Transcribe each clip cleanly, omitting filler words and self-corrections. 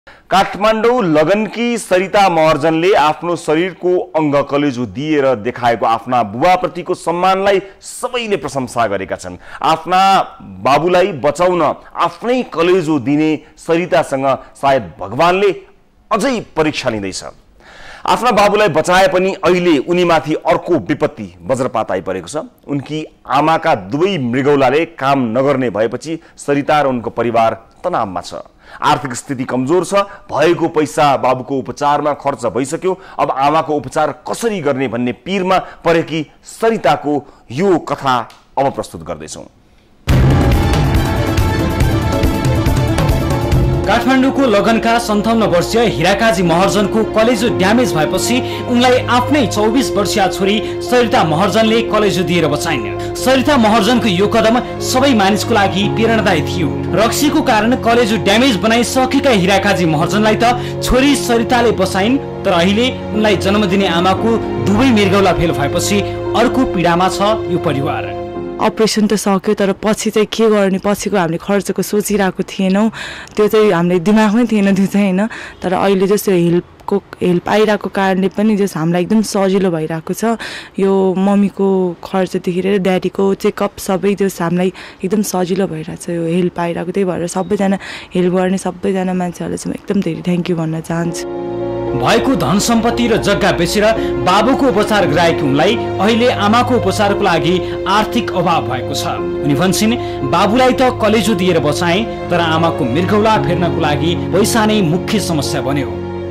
काठमाडौँ लगनकी सरिता महर्जनले आफ्नो शरीरको अङ्ग कलेजो दिएर देखाएको आफ्ना बुबाप्रतिको सम्मानलाई सबैले प्रशंसा गरेका छन्। आफ्ना बाबुलाई बचाउन आफ्नै कलेजो दिने सरितासँग सायद भगवानले अझै परीक्षा लिँदैछ। आफ्ना बाबुलाई बचाए पनि अहिले उनीमाथि अर्को विपत्ति वज्रपात आइपरेको छ। उनकी आमाका दुवै मृगौलाले काम नगर्ने भएपछि सरिता र उनको परिवार तनावमा छ। आर्थिक स्थिति कमजोर छ। भएको पैसा बाबुको उपचारमा खर्च भइसक्यो। अब आमाको उपचार कसरी गर्ने भन्ने पीरमा परेकी सरिताको यो कथा अब प्रस्तुत गर्दैछौँ। काठमाडौँको लगनका 57 वर्षीय हिराकाजी महर्जनको कलेजो ड्यामेज भएपछि उनलाई आफ्नै 24 वर्षीय छोरी सरिता महर्जनले कलेजो दिएर बचाइन्। सरिता महर्जनको यो कदम सबै मानिसको लागि प्रेरणादायी थियो। रक्सीको कारण कलेजो ड्यामेज बनाइसकेका हिराकाजी महर्जनलाई त छोरी सरिताले बचाइन्, तर अहिले उनलाई जन्म दिने आमाको दुवै मृगौला फेल भएपछि अर्को पीडामा छ यो परिवार। अपरेसन त सक्यो, तर पछि चाहिँ के गर्ने, पछिको हामीले खर्चको सोचिरहेको थिएनौँ। त्यो चाहिँ हामीले दिमागमै थिएन त्यो चाहिँ होइन। तर अहिले जस्तो हेल्प आइरहेको कारणले पनि जस हामीलाई एकदम सजिलो भइरहेको छ। यो मम्मीको खर्चदेखि लिएर ड्याडीको चेकअप सबै जस हामीलाई एकदम सजिलो भइरहेको छ। यो हेल्प आइरहेको, त्यही भएर सबैजना हेल्प गर्ने सबैजना मान्छेहरूलाई चाहिँ म एकदम धेरै थ्याङ्क यू भन्न चाहन्छु। भएको धन सम्पत्ति र जग्गा बेचेर बाबुको उपचार गराएकी उनलाई अहिले आमाको उपचारको लागि आर्थिक अभाव भएको छ। उनी भन्छन्, बाबुलाई त कलेजो दिएर बचाए, तर आमाको मृगौला फेर्नको लागि पैसा नै मुख्य समस्या बन्यो।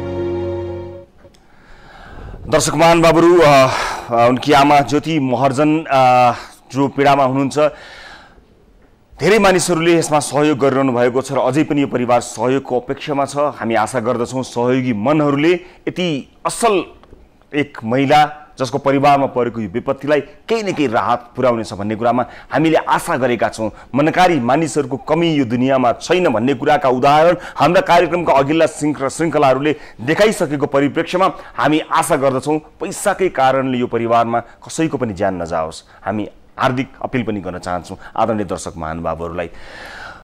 दर्शक महानुभावहरू, उनकी आमा ज्योति महर्जन जो पीडामा हुनुहुन्छ, धेरै मानिसहरूले यसमा सहयोग गरिरहनु भएको छ र अझै पनि यो परिवार सहयोगको अपेक्षामा छ। हामी आशा गर्दछौँ सहयोगी मनहरूले यति असल एक महिला जसको परिवारमा परेको यो विपत्तिलाई केही न केही राहत पुर्याउनेछ भन्ने कुरामा हामीले आशा गरेका छौँ। मनकारी मानिसहरूको कमी यो दुनियाँमा छैन भन्ने कुराका उदाहरण हाम्रा कार्यक्रमका अघिल्ला श्रृङ्खलाहरूले देखाइसकेको परिप्रेक्ष्यमा हामी आशा गर्दछौँ पैसाकै कारणले यो परिवारमा कसैको पनि ज्यान नजाओस्। हामी हार्दिक अपिल पनि गर्न चाहन्छौँ आदरणीय दर्शक महानुभावहरूलाई।